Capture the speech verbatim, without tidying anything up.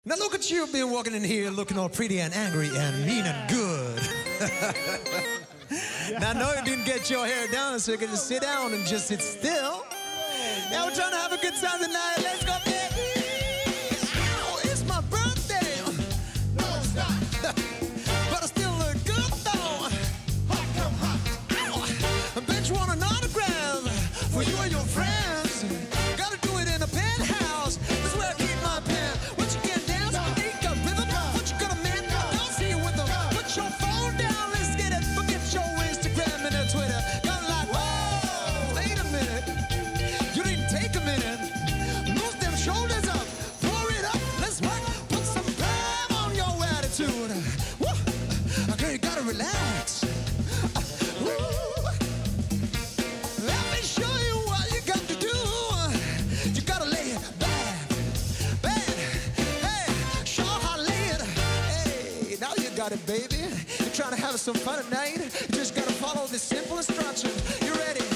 Now look at you being walking in here looking all pretty and angry and mean and good. Now I know you didn't get your hair down, so you can just sit down and just sit still. Now we're trying to have a good time tonight. Let's go, baby. Ow, it's my birthday. No, stop. But I still look good, though. Hot, come hot. Ow. I bet you want an autograph for you and your friends. Gotta do it in a penthouse. That's where I keep my pen. What you can dance, you got rhythm. What you gonna man? Don't see you with them. Put your phone down, let's get it. Forget your Instagram and your Twitter. Got like, whoa, wait a minute. You didn't take a minute. Move them shoulders up, pour it up. Let's work. Put some prime on your attitude. Woo. Okay, you gotta relax. Woo. Let me show you what you got to do. You gotta lay it back, back. Hey, show how I lay it. Hey, now you got it, baby. You're trying to have some fun tonight. You just gotta follow this simple instruction. You ready?